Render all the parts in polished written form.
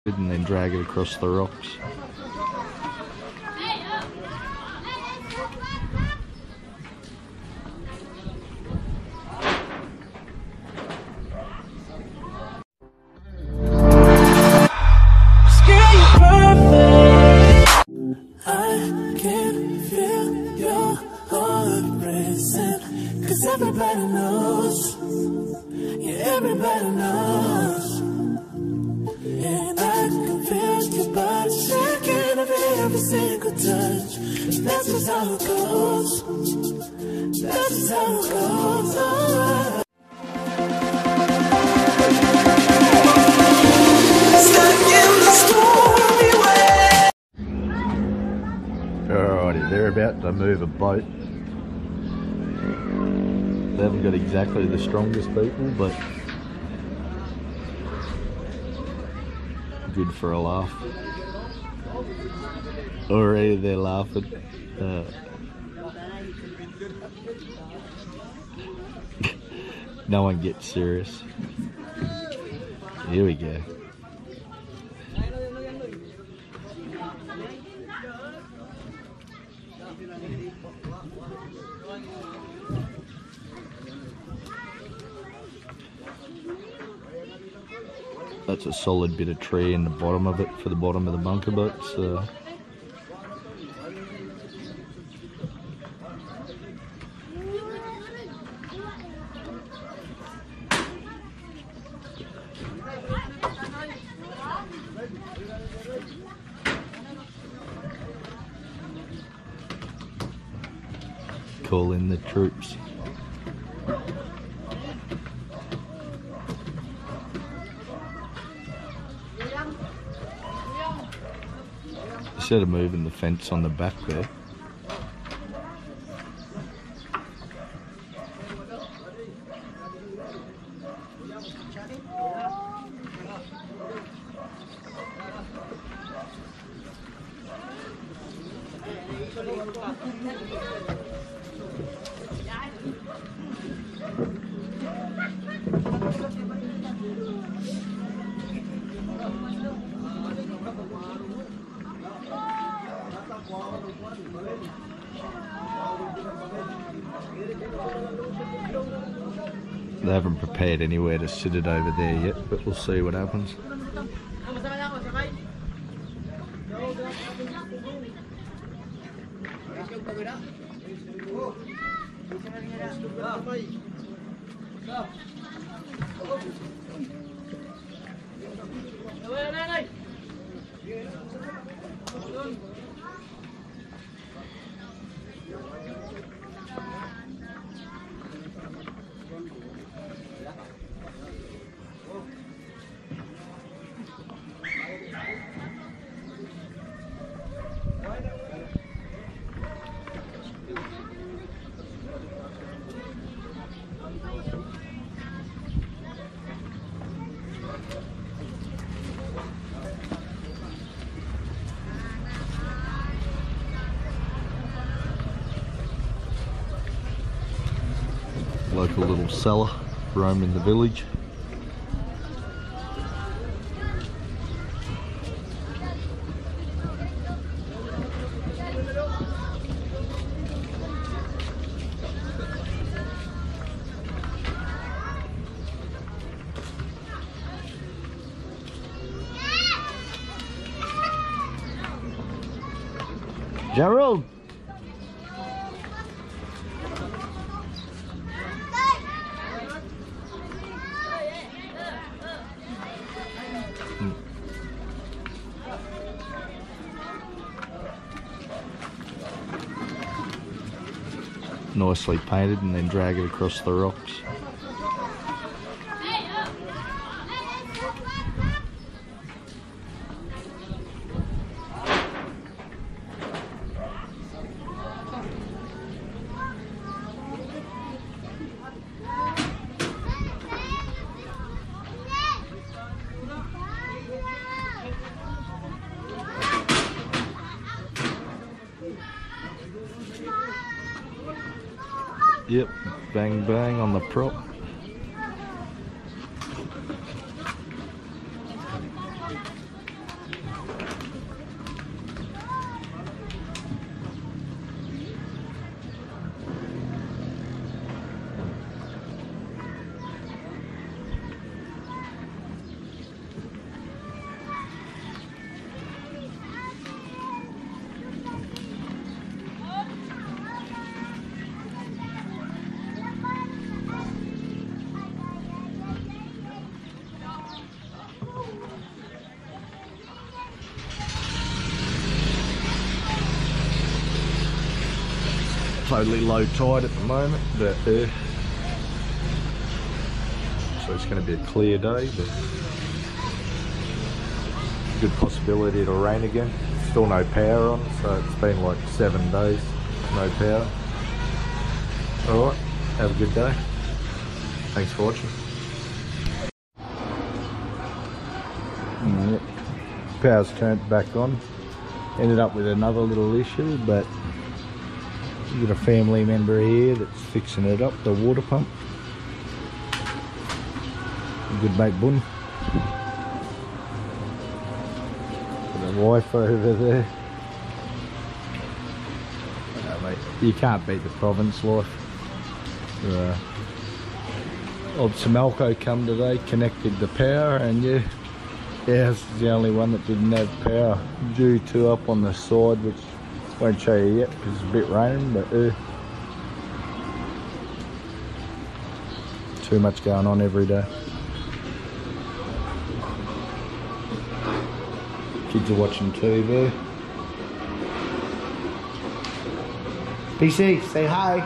and then drag it across the rocks. Everybody knows, yeah, everybody knows. And I can feel your body shaking of every single touch. That's just how it goes. That's just how it goes. Alright. Stuck in the stormy way. Alrighty, they're about to move a boat. They haven't got exactly the strongest people, but good for a laugh. Already they're laughing. No one gets serious. Here we go. That's a solid bit of tree in the bottom of it for the bottom of the bunker boats. Call in the troops. Instead of moving the fence on the back there. They haven't prepared anywhere to sit it over there yet, but we'll see what happens. Local little seller roaming the village. Gerald! Nicely painted and then drag it across the rocks. Yep, bang bang on the prop. totally low tide at the moment, but so it's going to be a clear day, but good possibility it'll rain again. Still no power on, so it's been like 7 days no power. Alright, have a good day. Thanks for watching. Yep. Power's turned back on. Ended up with another little issue, but we've got a family member here that's fixing it up, the water pump. Good mate Bun. The wife over there. Mate, you can't beat the province life. Old Samalco come today, connected the power, and yeah, ours is the only one that didn't have power. Due to up on the side, which I won't show you yet because it's a bit raining, but too much going on every day. Kids are watching TV. PC, say hi.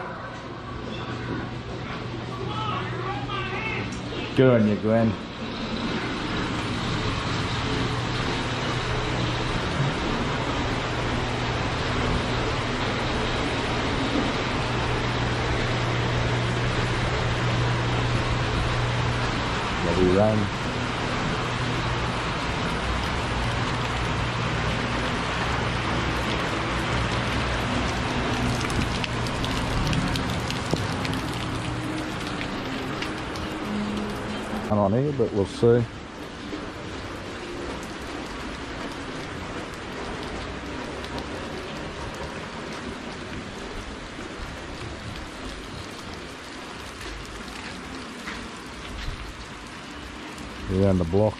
Good on you, Glenn. Lovely rain. On here, but we'll see. Around the block.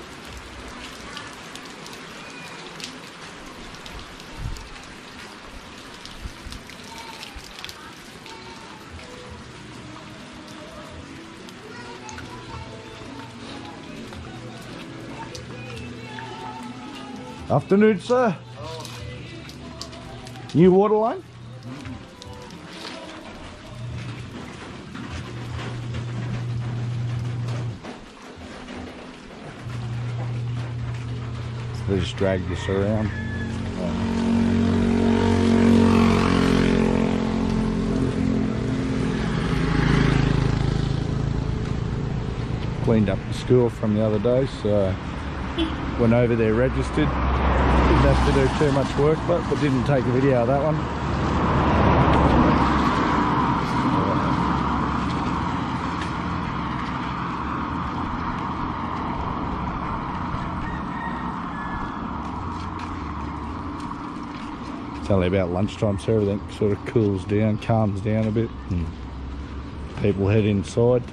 Afternoon, sir. New water line? They just drag this around. Cleaned up the school from the other day, so went over there, registered. Didn't have to do too much work, but didn't take a video of that one. It's only about lunchtime, so everything sort of cools down, calms down a bit, and people head inside.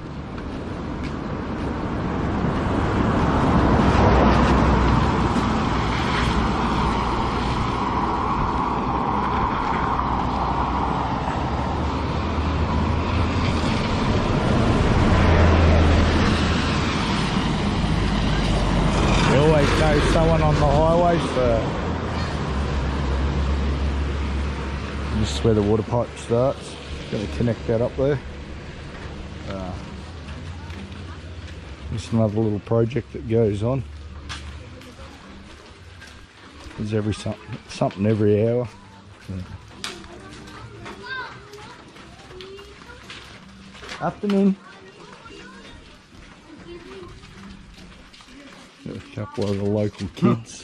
Someone on the highway, so this is where the water pipe starts. Going to connect that up there. Just another little project that goes on. There's something every hour. Afternoon. Got a couple of the local kids.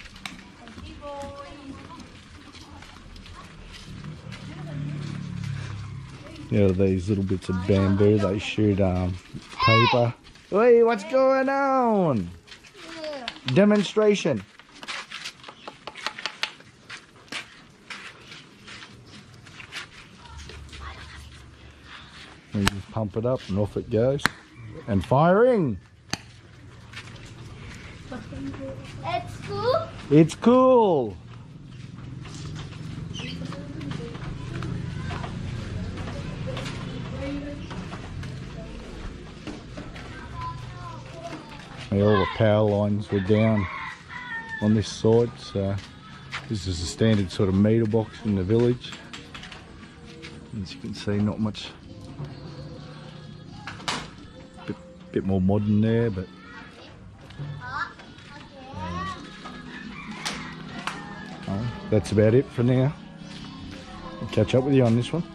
Yeah, these little bits of bamboo, they shoot paper. Hey, what's going on? Demonstration. And you just pump it up and off it goes. And firing. It's cool? It's cool. All the power lines were down on this side, so this is a standard sort of meter box in the village. As you can see, not much. Bit more modern there, but that's about it for now. I'll catch up with you on this one.